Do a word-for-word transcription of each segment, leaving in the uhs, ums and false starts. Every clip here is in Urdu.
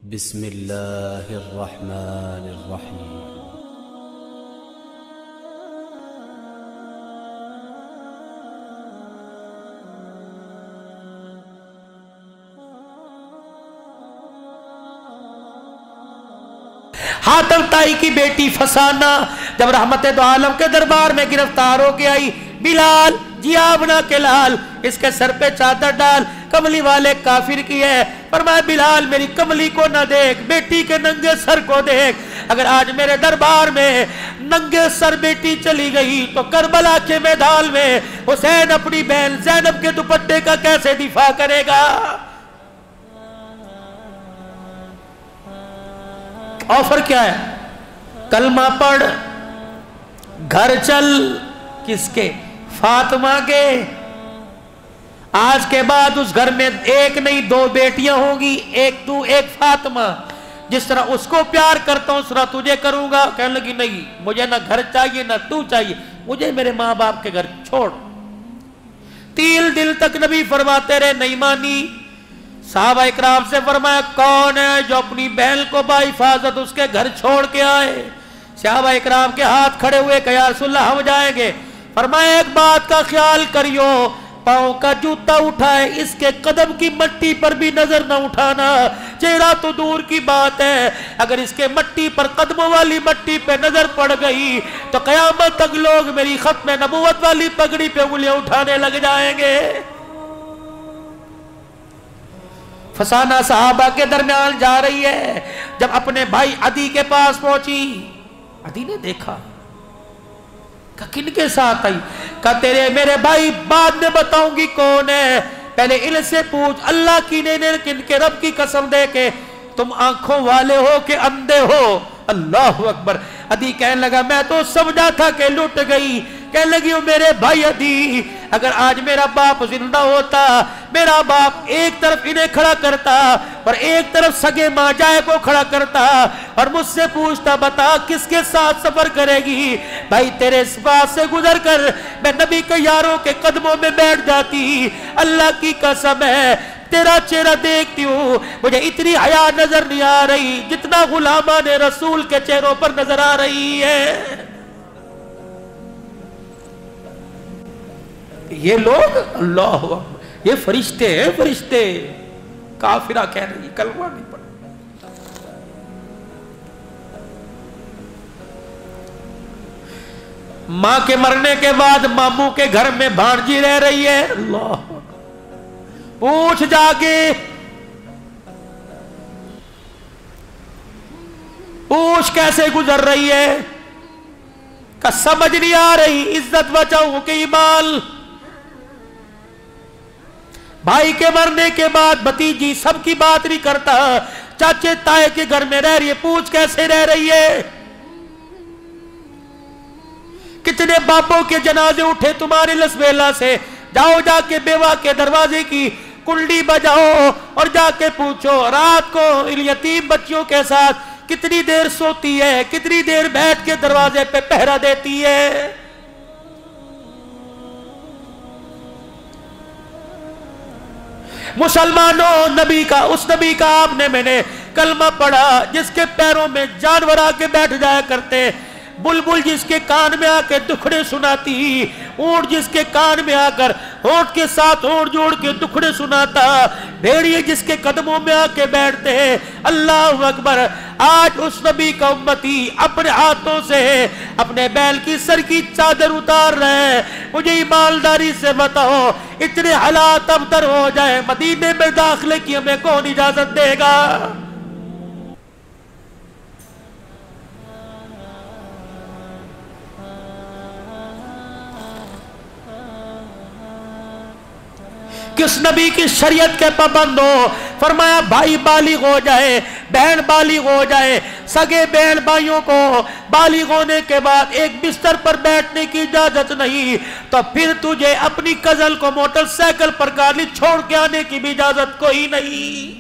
بسم اللہ الرحمن الرحیم۔ حاتم طائی کی بیٹی فسانہ جب رحمت دو عالم کے دربار میں گرفتار ہو کے آئی، بلال جی آبنا کے لال، اس کے سر پہ چادر ڈال، کملی والے کافر کی ہے۔ فرمایا بلال میری کملی کو نہ دیکھ، بیٹی کے ننگے سر کو دیکھ۔ اگر آج میرے دربار میں ننگے سر بیٹی چلی گئی تو کربلا کے میدان میں حسین اپنی بہن زینب کے دوپٹے کا کیسے دفاع کرے گا؟ آفر کیا ہے؟ کلمہ پڑھ، گھر چل، کس کے؟ فاطمہ کے۔ آج کے بعد اس گھر میں ایک نہیں دو بیٹیاں ہوں گی، ایک تو ایک فاطمہ۔ جس طرح اس کو پیار کرتا ہوں اس طرح تجھے کروں گا۔ کہنے لگی نہیں، مجھے نہ گھر چاہیے نہ تو چاہیے، مجھے میرے ماں باپ کے گھر چھوڑ۔ تین دن تک نبی فرماتے رہے، نہیں مانی۔ صحابہ اکرام سے فرمایا کون ہے جو اپنی بہن کو با حفاظت اس کے گھر چھوڑ کے آئے؟ صحابہ اکرام کے ہاتھ کھڑے ہوئے کہ یا رسول اللہ ہم جائیں گے۔ فرمایا ایک بات کا خیال کریو، پاؤں کا جوتا اٹھائے اس کے قدم کی مٹی پر بھی نظر نہ اٹھانا، چہرہ تو دور کی بات ہے، اگر اس کے مٹی پر قدموں والی مٹی پہ نظر پڑ گئی تو قیامت تک لوگ میری ختم نبوت والی پگڑی پہ انگلیاں اٹھانے لگ جائیں گے۔ فسانہ صحابہ کے درمیان جا رہی ہے، جب اپنے بھائی عدی کے پاس پہنچی، عدی نے دیکھا، کہا کن کے ساتھ آئی؟ کہا تیرے میرے بھائی بعد میں بتاؤں گی کون ہے، پہلے ان سے پوچھ اللہ کی نے کن کے رب کی قسم دے کے تم آنکھوں والے ہو کہ اندھے ہو؟ اللہ اکبر۔ عدی کہنے لگا میں تو سمجھا تھا کہ لٹ گئی۔ کہنے لگی میرے بھائی عدی، اگر آج میرا باپ زندہ ہوتا، میرا باپ ایک طرف انہیں کھڑا کرتا اور ایک طرف سگے ماں جائے کو کھڑا کرتا اور مجھ سے پوچھتا بتا کس کے ساتھ سفر کرے گی؟ بھائی تیرے پاس سے گزر کر میں نبی کے یاروں کے قدموں میں بیٹھ جاتی۔ اللہ کی قسم ہے تیرا چہرہ دیکھتی ہوں مجھے اتنی حیا نظر نہیں آ رہی جتنا غلامان رسول کے چہروں پر نظر آ رہی ہے۔ یہ لوگ اللہ اکبر، یہ فرشتے ہیں فرشتے۔ کافرہ کہہ رہی کلمہ نہیں پڑھ۔ ماں کے مرنے کے بعد ماموں کے گھر میں بھانجی رہ رہی ہے۔ اللہ پوچھ جا کے، پوچھ کیسے گزر رہی ہے، کہ سمجھ نہیں آ رہی عزت بچاؤں کہ ایمال۔ بھائی کے مرنے کے بعد بھتیجی سب کی بات نہیں کرتا، چاچے تائے کے گھر میں رہ رہی ہے، پوچھ کیسے رہ رہی ہے۔ کتنے باپوں کے جنازے اٹھے تمہارے لسبیلا سے، جاؤ جا کے بیوہ کے دروازے کی کنڈی بجاؤ اور جا کے پوچھو رات کو یتیم بچیوں کے ساتھ کتنی دیر سوتی ہے، کتنی دیر بیٹھ کے دروازے پہ پہرا دیتی ہے۔ مسلمانوں، نبی کا اس نبی کا آپ نے میں نے کلمہ پڑھا جس کے پیروں میں جانور آ کے بیٹھ جایا کرتے، بلبل جس کے کان میں آ کے دکھڑے سناتی، اونٹ جس کے کان میں آ کر ہونٹ کے ساتھ ہونٹ جوڑ کے دکھڑے سناتا، بھیڑیے جس کے قدموں میں آ کے بیٹھتے ہیں۔ اللہ اکبر۔ آج اس نبی کا امتی اپنے ہاتھوں سے اپنے بیل کی سر کی چادر اتار رہے ہیں۔ مجھے ایمانداری سے بتاؤ اتنے حالات اب در ہو جائے مدینے میں داخلے کی ہمیں کون اجازت دے گا؟ کس نبی کی شریعت کے پابند ہو؟ فرمایا بھائی بالغ ہو جائے، بہن بالغ ہو جائے، سگے بہن بھائیوں کو بالغ ہونے کے بعد ایک بستر پر بیٹھنے کی اجازت نہیں، تو پھر تجھے اپنی کزل کو موٹر سائیکل پر گاڑی چھوڑ کے آنے کی بھی اجازت کوئی نہیں۔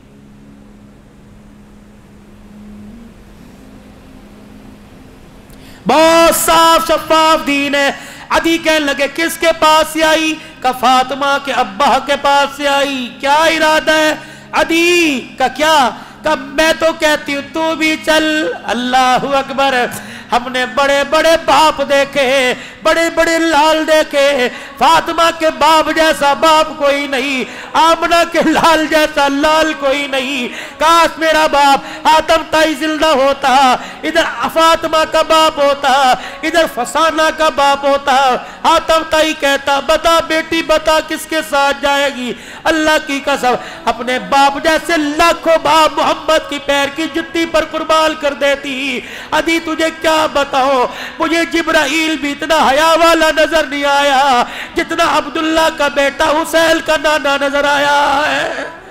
بہت صاف شفاف دین ہے۔ عدی کہنے لگے کس کے پاس سے آئی؟ کہ فاطمہ کے ابا کے پاس سے آئی۔ کیا ارادہ ہے عدی کا؟ کیا کب میں تو کہتی ہوں تو بھی چل. اللہ اکبر. ہم نے بڑے بڑے باپ دیکھے, بڑے بڑے لال دیکھے, فاطمہ کے باپ جیسا باپ کوئی نہیں, آمنہ کے لال جیسا لال کوئی نہیں. کاش میرا باپ حاتم تائی زندہ ہوتا, ادھر فاطمہ کا باپ ہوتا, ادھر فسانہ کا باپ ہوتا. حاتم تائی کہتا بتا بیٹی بتا کس کے ساتھ جائے گی. اللہ کی قسم اپنے باپ جیسے لاکھوں باپ محمد کی پیر کی جتی پر قربان کر دیتی. ادھی تجھے کیا بتاؤ, مجھے جبرائیل بھی اتنا حیا والا نظر نہیں آیا جتنا عبداللہ کا بیٹا حسین کا نانا نظر آیا ہے.